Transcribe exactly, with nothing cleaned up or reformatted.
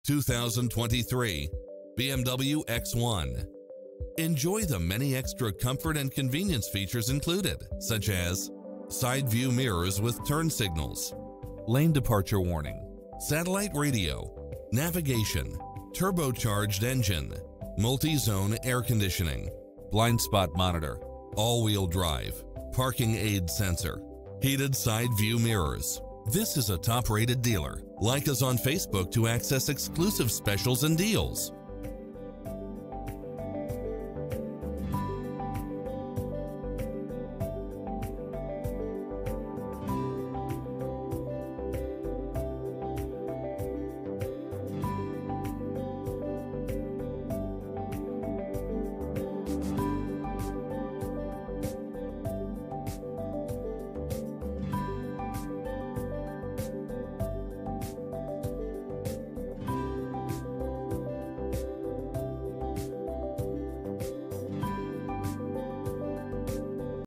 two thousand twenty-three B M W X one. Enjoy the many extra comfort and convenience features included, such as side view mirrors with turn signals, lane departure warning, satellite radio, navigation, turbocharged engine, multi-zone air conditioning, blind spot monitor, all-wheel drive, parking aid sensor, heated side view mirrors. This is a top-rated dealer. Like us on Facebook to access exclusive specials and deals.